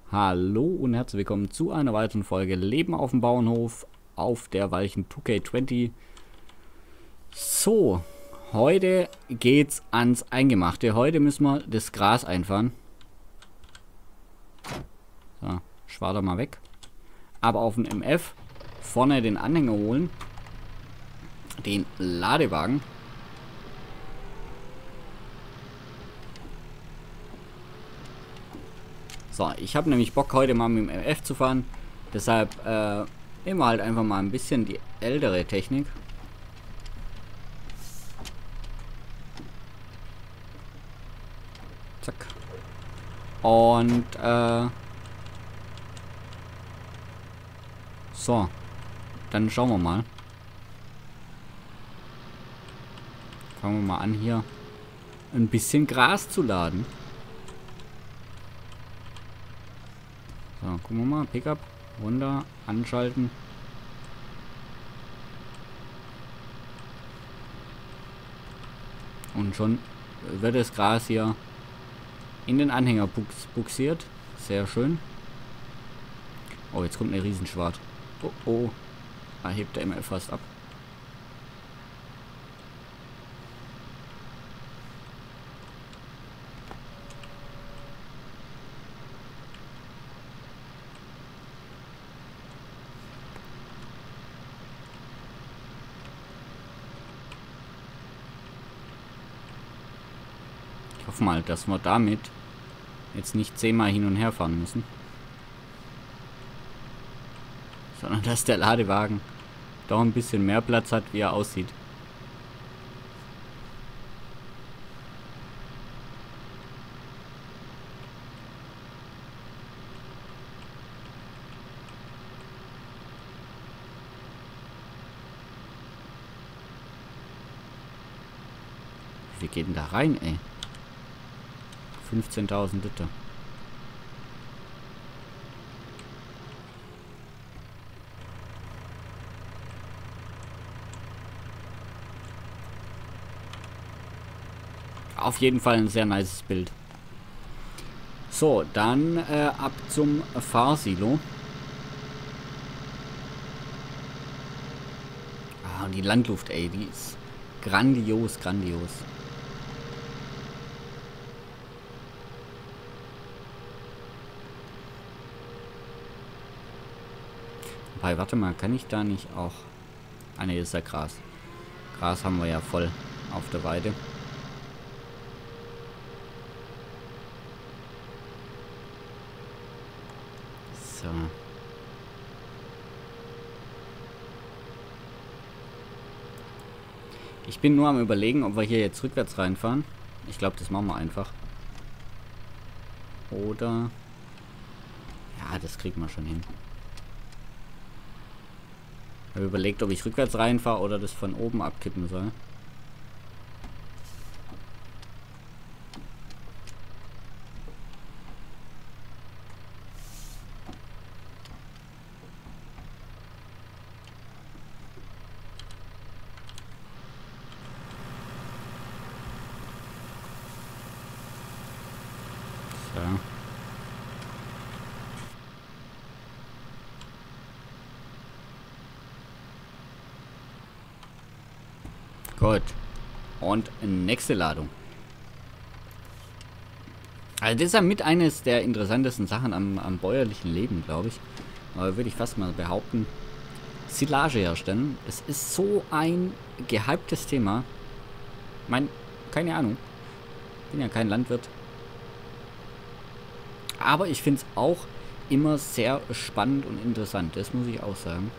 Hallo und herzlich willkommen zu einer weiteren Folge Leben auf dem Bauernhof auf der weichen 2K20. So, heute geht's ans Eingemachte. Heute müssen wir das Gras einfahren. So, schwader mal weg. Aber auf dem MF vorne den Anhänger holen. Den Ladewagen. So, ich habe nämlich Bock heute mal mit dem MF zu fahren. Deshalb nehmen wir halt einfach mal ein bisschen die ältere Technik. Zack. Und so, dann schauen wir mal. Fangen wir mal an, hier ein bisschen Gras zu laden. So, gucken wir mal. Pickup. Runter. Anschalten. Und schon wird das Gras hier in den Anhänger buxiert. Sehr schön. Oh, jetzt kommt eine Riesenschwart. Oh, oh. Da hebt der MF fast ab. Ich hoffe mal, dass wir damit jetzt nicht 10-mal hin und her fahren müssen. Sondern dass der Ladewagen doch ein bisschen mehr Platz hat, wie er aussieht. Wie viel geht denn da rein, ey? 15.000 Liter. Auf jeden Fall ein sehr nices Bild. So, dann ab zum Fahrsilo. Ah, und die Landluft, ey, die ist grandios, grandios. Wobei, warte mal, kann ich da nicht auch... Ah ne, ist ja Gras. Gras haben wir ja voll auf der Weide. So. Ich bin nur am Überlegen, ob wir hier jetzt rückwärts reinfahren. Ich glaube, das machen wir einfach. Oder... Ja, das kriegen wir schon hin. Ich habe überlegt, ob ich rückwärts reinfahre oder das von oben abkippen soll. So. Gut. Und nächste Ladung. Also das ist ja mit eines der interessantesten Sachen am bäuerlichen Leben, glaube ich. Aber würde ich fast mal behaupten. Silage herstellen. Es ist so ein gehyptes Thema. Ich meine, keine Ahnung. Bin ja kein Landwirt. Aber ich finde es auch immer sehr spannend und interessant. Das muss ich auch sagen.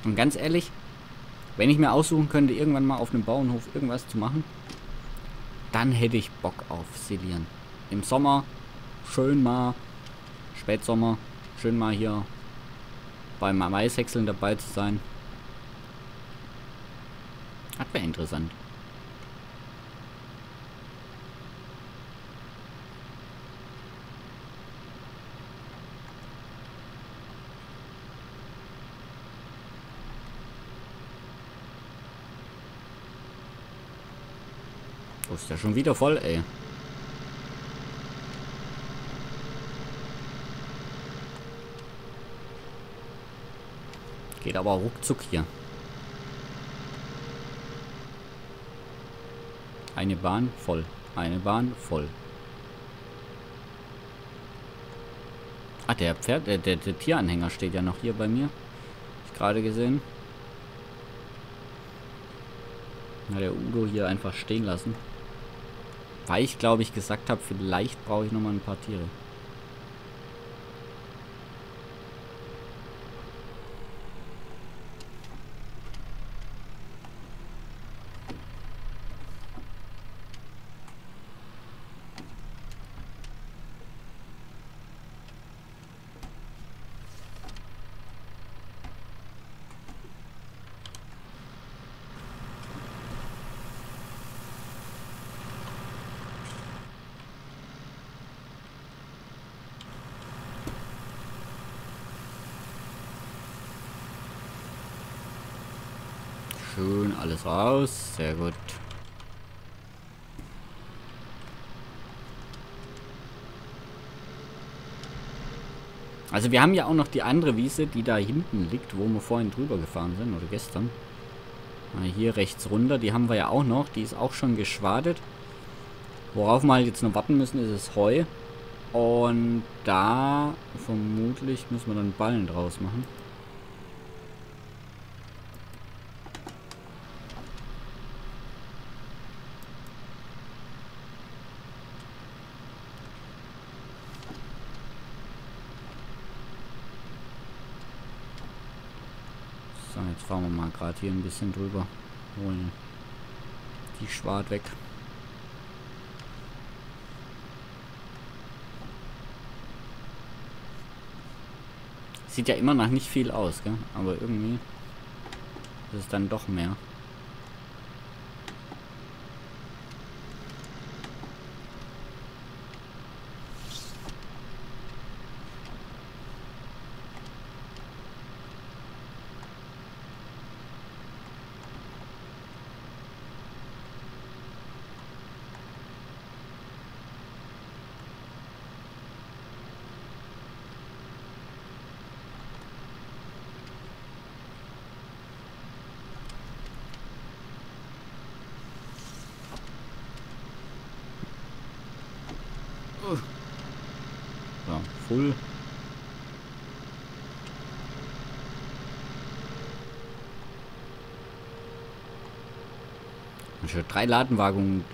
Und ganz ehrlich, wenn ich mir aussuchen könnte, irgendwann mal auf einem Bauernhof irgendwas zu machen, dann hätte ich Bock auf Silieren. Im Sommer schön mal, Spätsommer, schön mal hier beim Maishäckseln dabei zu sein. Das wäre interessant. Oh, ist ja schon wieder voll, ey. Geht aber ruckzuck hier. Eine Bahn voll. Eine Bahn voll. Ah, der Tieranhänger steht ja noch hier bei mir. Hab ich gerade gesehen. Na, der Udo hier einfach stehen lassen. Weil ich, glaube ich, gesagt habe, vielleicht brauche ich noch mal ein paar Tiere. Schön alles raus. Sehr gut. Also wir haben ja auch noch die andere Wiese, die da hinten liegt, wo wir vorhin drüber gefahren sind, oder gestern. Hier rechts runter, die haben wir ja auch noch. Die ist auch schon geschwadet. Worauf wir halt jetzt noch warten müssen, ist das Heu. Und da vermutlich müssen wir dann Ballen draus machen. So, jetzt fahren wir mal gerade hier ein bisschen drüber. Holen die Schwad weg. Sieht ja immer noch nicht viel aus, gell? Aber irgendwie ist es dann doch mehr. So, full. Drei Ladenwagen,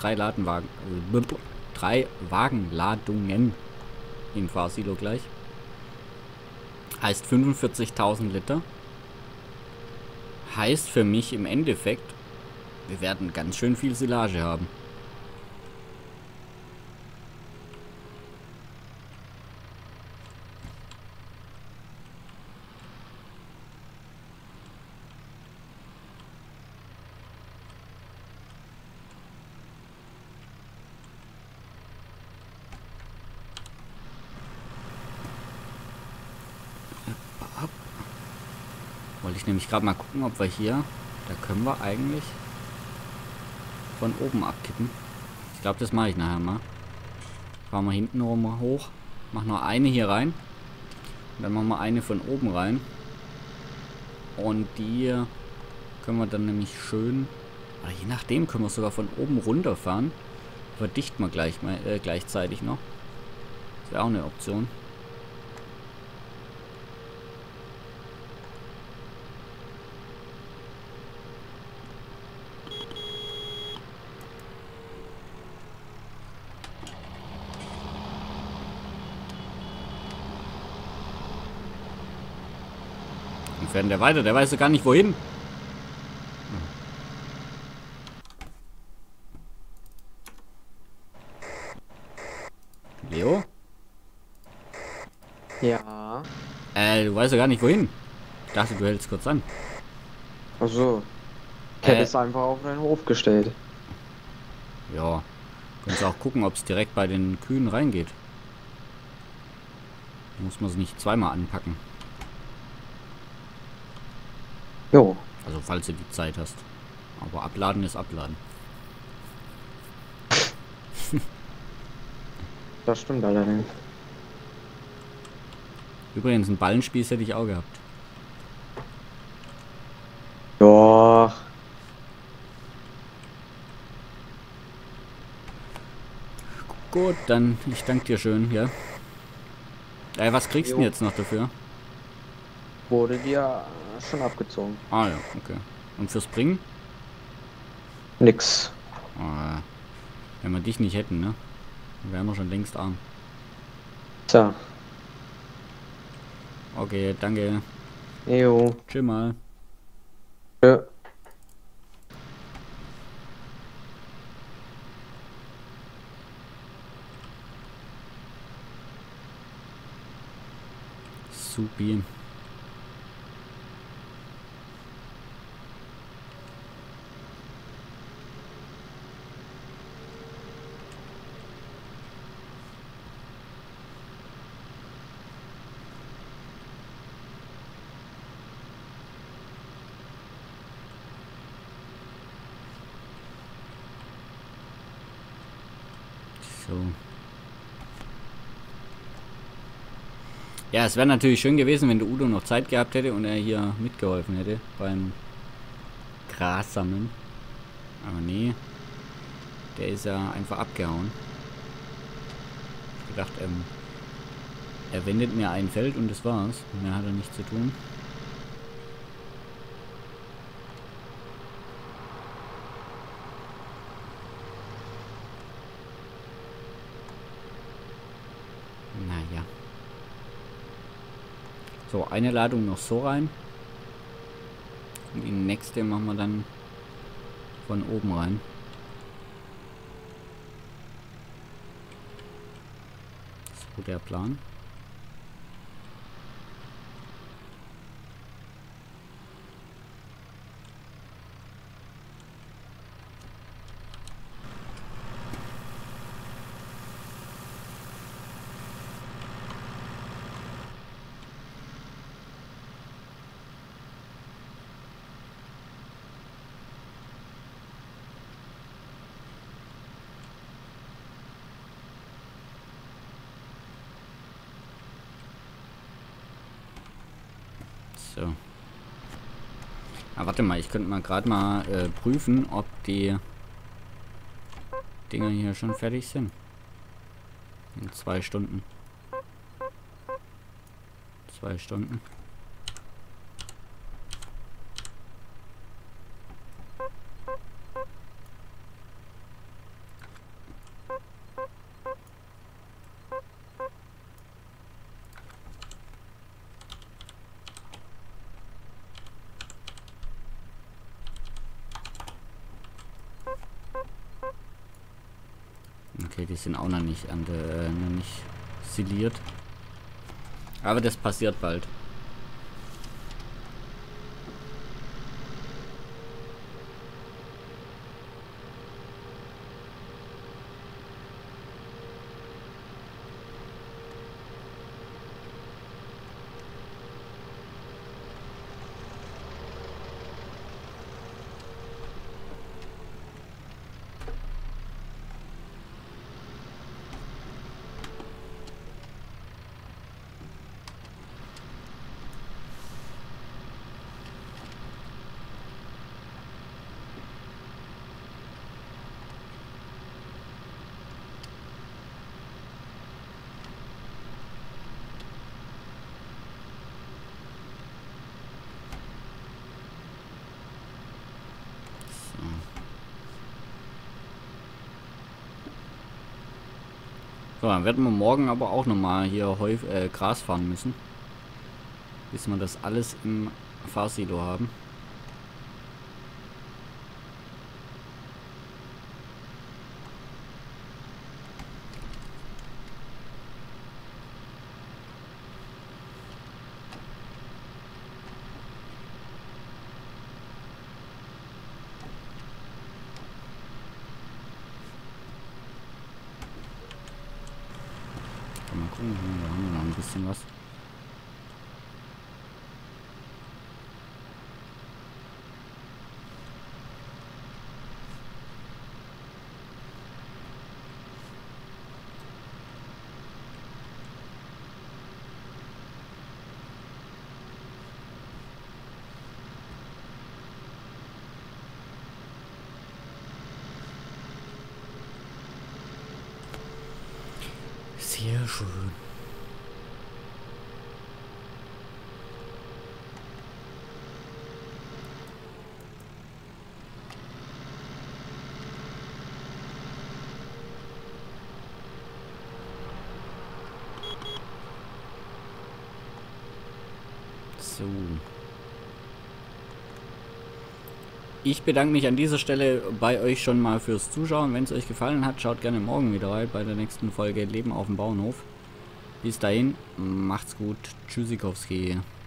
drei Wagenladungen im Fahrsilo gleich. Heißt 45.000 Liter. Heißt für mich im Endeffekt, wir werden ganz schön viel Silage haben. Wollte ich nämlich gerade mal gucken, ob wir hier, da können wir eigentlich von oben abkippen. Ich glaube, das mache ich nachher mal. Fahren wir hinten rum hoch, machen noch eine hier rein. Und dann machen wir eine von oben rein. Und die können wir dann nämlich schön, oder je nachdem können wir sogar von oben runterfahren. Verdichten wir gleichzeitig noch. Das wäre auch eine Option. fährt denn der weiter? Der weiß ja gar nicht wohin. Leo? Ja. Du weißt ja gar nicht wohin. Ich dachte, du hältst kurz an. Ach so. Ich hätte es einfach auf den Hof gestellt. Ja. Kannst auch gucken, ob es direkt bei den Kühen reingeht. Muss man es nicht zweimal anpacken. Jo, Also falls du die Zeit hast. Aber abladen ist abladen. das stimmt allerdings. Übrigens, einen Ballenspieß hätte ich auch gehabt. Doch. Gut, dann ich danke dir schön, ja. Was kriegst du Jo. denn jetzt noch dafür? Wurde dir schon abgezogen. Ah ja, okay. Und fürs Bringen? Nix. Wenn wir dich nicht hätten, ne? Dann wären wir schon längst arm. Tja. Okay, danke. Jo. Tschüss mal. Tschö. Supi. So. Ja, es wäre natürlich schön gewesen, wenn der Udo noch Zeit gehabt hätte und er hier mitgeholfen hätte beim Gras sammeln. Aber nee, der ist ja einfach abgehauen. Ich gedacht, er wendet mir ein Feld und das war's. Mehr hat er nichts zu tun. Naja. So, eine Ladung noch so rein. Und die nächste machen wir dann von oben rein. So der Plan. So. Ah, warte mal, ich könnte mal gerade mal prüfen, ob die Dinger hier schon fertig sind. In 2 Stunden. 2 Stunden. Okay, die sind auch noch nicht noch nicht siliert. Aber das passiert bald. So, dann werden wir morgen aber auch nochmal hier Gras fahren müssen. Bis wir das alles im Fahrsilo haben. Mal gucken, da haben wir noch ein bisschen was. Sehr schön. So. Ich bedanke mich an dieser Stelle bei euch schon mal fürs Zuschauen. Wenn es euch gefallen hat, schaut gerne morgen wieder rein bei der nächsten Folge Leben auf dem Bauernhof. Bis dahin, macht's gut. Tschüssikowski.